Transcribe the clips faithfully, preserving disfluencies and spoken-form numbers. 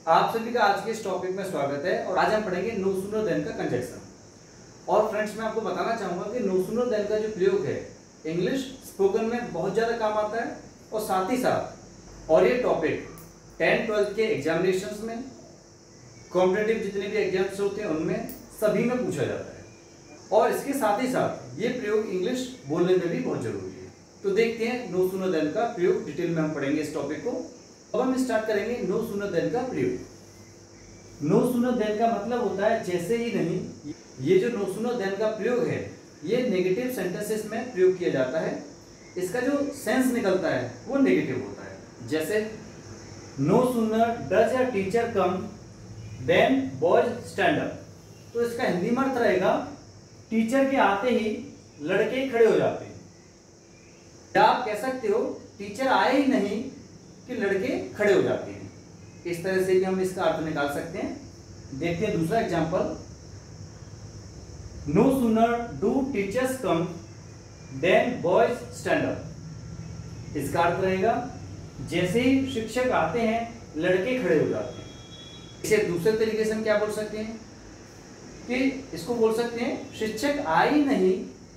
आप सभी का आज के इस टॉपिक में स्वागत है और आज हम पढ़ेंगे नो सूनर देन का कंजक्शन। और फ्रेंड्स, मैं आपको बताना चाहूंगा कि नो सूनर देन का जो प्रयोग है इंग्लिश स्पोकन में बहुत ज़्यादा काम आता है और साथ ही साथ और ये टॉपिक टेंथ ट्वेल्थ के एग्जामिनेशंस में, कॉम्पिटिटिव जितने भी एग्जाम्स होते हैं उनमें सभी में पूछा जाता है। और इसके साथ ही साथ ये प्रयोग इंग्लिश बोलने में भी बहुत जरूरी है। तो देखते हैं नो सूनर देन का प्रयोग, डिटेल में हम पढ़ेंगे इस टॉपिक को। अब हम स्टार्ट करेंगे नो सूनर देन का प्रयोग। नो सूनर देन का मतलब होता है जैसे ही नहीं। ये जो नो सूनर देन का प्रयोग है ये नेगेटिव सेंटेंसेस में प्रयोग किया जाता है। इसका जो सेंस निकलता है वो नेगेटिव होता है। जैसे no sooner does a teacher come than boys stand up, तो इसका हिंदी में अर्थ रहेगा टीचर के आते ही लड़के खड़े हो जाते हैं। या आप कह सकते हो टीचर आए ही नहीं कि लड़के खड़े हो जाते हैं। इस तरह से भी हम इसका अर्थ निकाल सकते हैं। देखते हैं दूसरा example. No sooner do teachers come than boys stand up, इसका अर्थ रहेगा जैसे ही शिक्षक आते हैं लड़के खड़े हो जाते हैं। इसे दूसरे तरीके से हम क्या बोल सकते हैं कि इसको बोल सकते हैं शिक्षक आए ही नहीं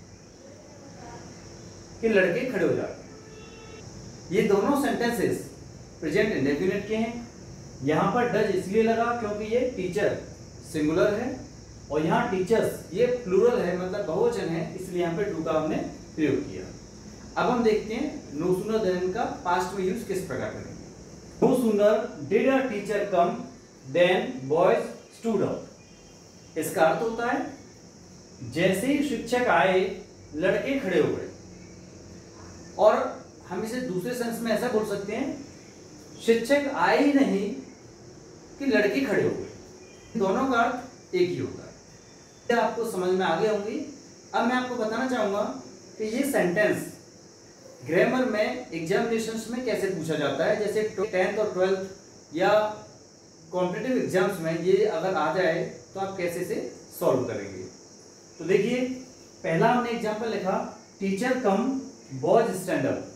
कि लड़के खड़े हो जाते हैं। ये दोनों सेंटेंसेस प्रेजेंट इंडेफिनिट के हैं। यहाँ पर डज इसलिए लगा क्योंकि ये टीचर सिंगुलर है और यहाँ टीचर्स ये प्लूरल है, मतलब बहुवचन है, इसलिए यहाँ पे डू का हमने प्रयोग किया। अब हम देखते हैं नो सूनर देन का पास्ट में यूज किस प्रकार करेंगे। No sooner did a teacher come than boys stood up, इसका अर्थ होता है जैसे ही शिक्षक आए लड़के खड़े हो गए। और हम इसे दूसरे सेंस में ऐसा बोल सकते हैं शिक्षक आए ही नहीं कि लड़के खड़े हो गए। दोनों का अर्थ एक ही होता है। ये आपको समझ में आ गए होंगी। अब मैं आपको बताना चाहूंगा कि ये सेंटेंस ग्रामर में एग्जामिनेशंस में कैसे पूछा जाता है। जैसे टेंथ और ट्वेल्थ या कॉम्पिटिटिव एग्जाम्स में ये अगर आ जाए तो आप कैसे से सॉल्व करेंगे। तो देखिए, पहला हमने एग्जाम्पल लिखा teacher come boys stand up.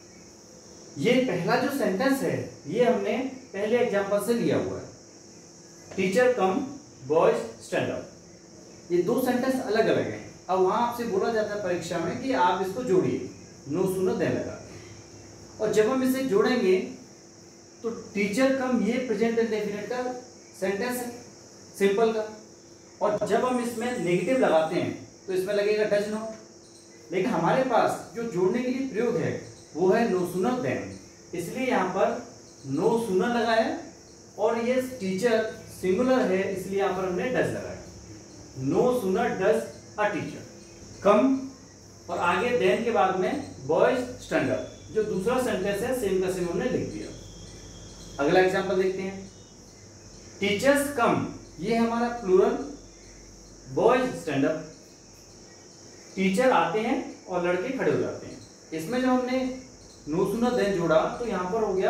ये पहला जो सेंटेंस है ये हमने पहले एग्जाम्पल से लिया हुआ है, teacher come boys stand up. ये दो सेंटेंस अलग अलग हैं। अब वहां आपसे बोला जाता है परीक्षा में कि आप इसको जोड़िए नो सूनर देन लगा के। और जब हम इसे जोड़ेंगे तो टीचर कम ये प्रेजेंट इंडेफिनिट का सेंटेंस है, सिंपल का। और जब हम इसमें नेगेटिव लगाते हैं तो इसमें लगेगा डज नॉट। लेकिन हमारे पास जो जोड़ने के लिए प्रयोग है वो है नो सूनर देन, इसलिए यहाँ पर नो सूनर लगाया और ये टीचर सिंगुलर है इसलिए यहाँ पर हमने डज लगाया। No sooner does a teacher come और आगे देन के बाद में बॉयज स्टैंड अप, जो दूसरा सेंटेंस है सेम का सेम हमने लिख दिया। अगला एग्जांपल देखते हैं। टीचर्स कम, ये हमारा plural, boys stand up, teacher आते हैं और लड़के खड़े हो जाते हैं। इसमें जो हमने नो सूनर देन जोड़ा तो यहां पर हो गया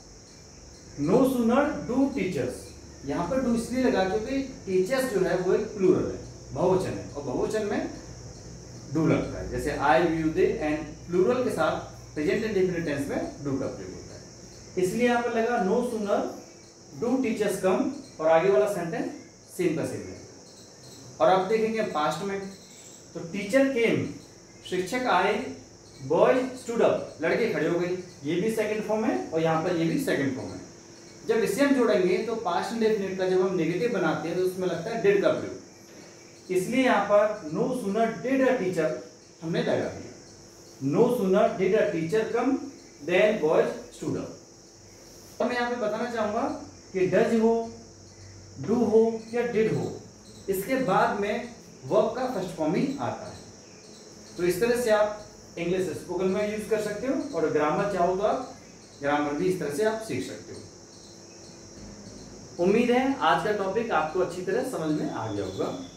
नो सूनर डू टीचर्स। यहां पर डू इसलिए लगा क्योंकि टीचर्स जो है वो एक प्लूरल है, बहुवचन है, और बहुवचन में डू लगता है। जैसे I, you, they and plural के साथ प्रेजेंट इंडेफिनिट टेंस में डू का प्रयोग होता है। इसलिए यहां पर लगा no sooner do teachers come और आगे वाला सेंटेंस सेम का सेम है। और अब देखेंगे पास्ट में, तो टीचर केम, शिक्षक आए, बॉयज स्टूड अप, लड़के खड़े हो गए। ये भी सेकंड फॉर्म है और यहाँ पर ये भी सेकंड फॉर्म है। जब इसे हम जोड़ेंगे तो पास्ट इंडेफिनिट का जब हम नेगेटिव बनाते हैं तो उसमें लगता है डिड का प्रयोग, इसलिए यहाँ पर no sooner did a teacher हमने लगा दिया। No sooner did a teacher come than boys stood up. तो मैं यहाँ पे बताना चाहूंगा कि डज हो, डू हो या डिड हो, इसके बाद में वर्ब का फर्स्ट फॉर्म ही आता है। तो इस तरह से आप इंग्लिश स्पोकन में यूज कर सकते हो और ग्रामर चाहो तो आप ग्रामर भी इस तरह से आप सीख सकते हो। उम्मीद है आज का टॉपिक आपको अच्छी तरह समझ में आ गया होगा।